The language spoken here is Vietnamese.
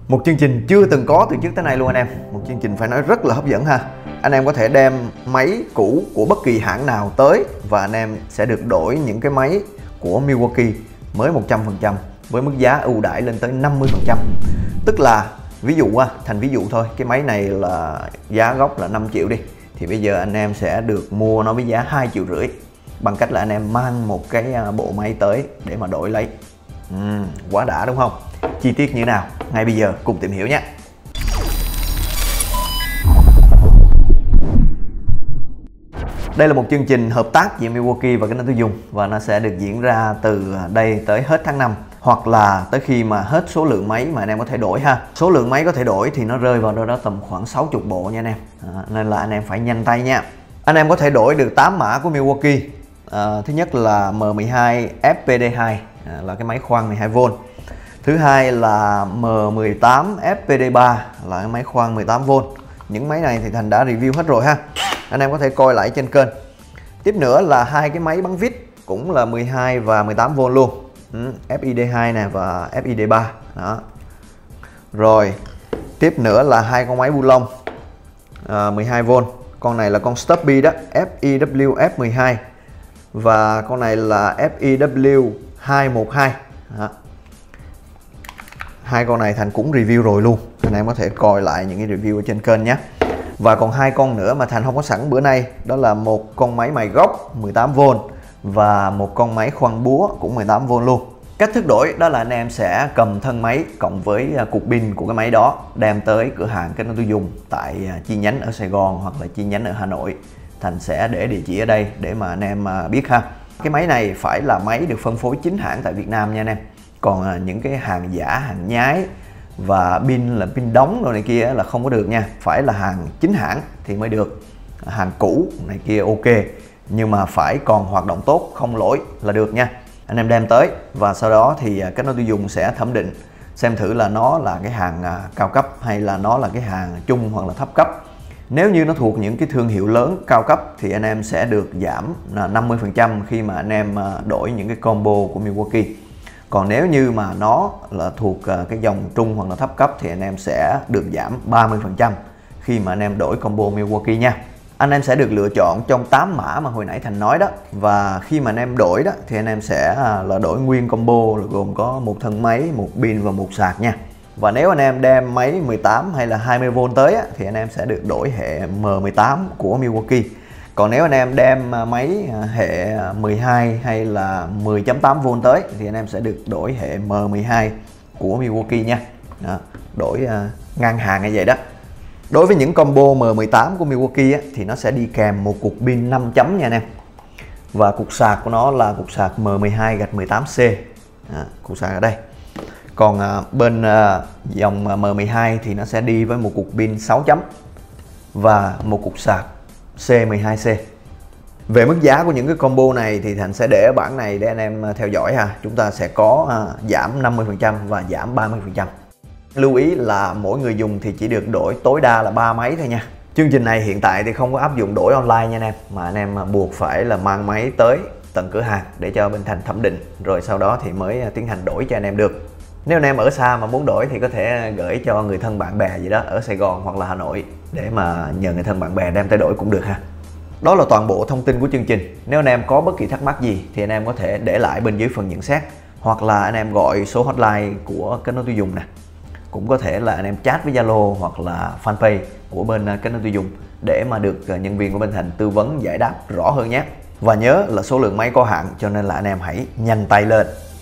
Một chương trình chưa từng có từ trước tới nay luôn anh em. Một chương trình phải nói rất là hấp dẫn ha. Anh em có thể đem máy cũ của bất kỳ hãng nào tới và anh em sẽ được đổi những cái máy của Milwaukee mới 100% với mức giá ưu đãi lên tới 50%. Tức là ví dụ thành ví dụ thôi, cái máy này là giá gốc là 5 triệu đi, thì bây giờ anh em sẽ được mua nó với giá 2,5 triệu bằng cách là anh em mang một cái bộ máy tới để mà đổi lấy. Quá đã đúng không? Chi tiết như thế nào ngay bây giờ cùng tìm hiểu nhé. Đây là một chương trình hợp tác giữa Milwaukee và kênh người tiêu dùng và nó sẽ được diễn ra từ đây tới hết tháng 5 hoặc là tới khi mà hết số lượng máy mà anh em có thể đổi ha. Số lượng máy có thể đổi thì nó rơi vào đâu đó tầm khoảng 60 bộ nha anh em. Nên là anh em phải nhanh tay nha. Anh em có thể đổi được 8 mã của Milwaukee. Thứ nhất là M12 FPD2 là cái máy khoan 12V. Thứ hai là M18 FPD3 là cái máy khoan 18V. Những máy này thì Thành đã review hết rồi ha. Anh em có thể coi lại trên kênh. Tiếp nữa là hai cái máy bắn vít cũng là 12 và 18V luôn. FID2 nè và FID3. Đó. Rồi, tiếp nữa là hai con máy bu lông 12V. Con này là con Stubby đó, FEW F12 và con này là FEW 212. Đó. Hai con này Thành cũng review rồi luôn. Anh em có thể coi lại những cái review ở trên kênh nhé. Và còn hai con nữa mà Thành không có sẵn bữa nay, đó là một con máy mài gốc 18V và một con máy khoan búa cũng 18V luôn. Cách thức đổi đó là anh em sẽ cầm thân máy cộng với cục pin của cái máy đó đem tới cửa hàng kết nối tiêu dùng tại chi nhánh ở Sài Gòn hoặc là chi nhánh ở Hà Nội. Thành sẽ để địa chỉ ở đây để mà anh em biết ha. Cái máy này phải là máy được phân phối chính hãng tại Việt Nam nha anh em. Còn những cái hàng giả, hàng nhái và pin là pin đóng rồi này kia là không có được nha. Phải là hàng chính hãng thì mới được. Hàng cũ này kia ok, nhưng mà phải còn hoạt động tốt, không lỗi là được nha. Anh em đem tới và sau đó thì kết nối tiêu dùng sẽ thẩm định xem thử là nó là cái hàng cao cấp hay là nó là cái hàng trung hoặc là thấp cấp. Nếu như nó thuộc những cái thương hiệu lớn cao cấp thì anh em sẽ được giảm 50% khi mà anh em đổi những cái combo của Milwaukee. Còn nếu như mà nó là thuộc cái dòng trung hoặc là thấp cấp thì anh em sẽ được giảm 30% khi mà anh em đổi combo Milwaukee nha. Anh em sẽ được lựa chọn trong 8 mã mà hồi nãy Thành nói đó. Và khi mà anh em đổi đó thì anh em sẽ là đổi nguyên combo là gồm có một thân máy, một pin và một sạc nha. Và nếu anh em đem máy 18 hay là 20V tới thì anh em sẽ được đổi hệ M18 của Milwaukee. Còn nếu anh em đem máy hệ 12 hay là 10.8V tới thì anh em sẽ được đổi hệ M12 của Milwaukee nha. Đó, đổi ngang hàng như vậy đó. Đối với những combo M18 của Milwaukee thì nó sẽ đi kèm một cục pin 5 chấm nha anh em. Và cục sạc của nó là cục sạc M12-18C. Cục sạc ở đây. Còn bên dòng M12 thì nó sẽ đi với một cục pin 6 chấm và một cục sạc C12C. Về mức giá của những cái combo này thì Thành sẽ để ở bảng này để anh em theo dõi ha. Chúng ta sẽ có giảm 50% và giảm 30%. Lưu ý là mỗi người dùng thì chỉ được đổi tối đa là 3 máy thôi nha. Chương trình này hiện tại thì không có áp dụng đổi online nha anh em, mà anh em buộc phải là mang máy tới tận cửa hàng để cho bên Thành thẩm định, rồi sau đó thì mới tiến hành đổi cho anh em được. Nếu anh em ở xa mà muốn đổi thì có thể gửi cho người thân bạn bè gì đó ở Sài Gòn hoặc là Hà Nội để mà nhờ người thân bạn bè đem tới đổi cũng được ha. Đó là toàn bộ thông tin của chương trình. Nếu anh em có bất kỳ thắc mắc gì thì anh em có thể để lại bên dưới phần nhận xét, hoặc là anh em gọi số hotline của kết nối tiêu dùng nè. Cũng có thể là anh em chat với Zalo hoặc là fanpage của bên kết nối tiêu dùng để mà được nhân viên của bên Thành tư vấn giải đáp rõ hơn nhé. Và nhớ là số lượng máy có hạn cho nên là anh em hãy nhanh tay lên.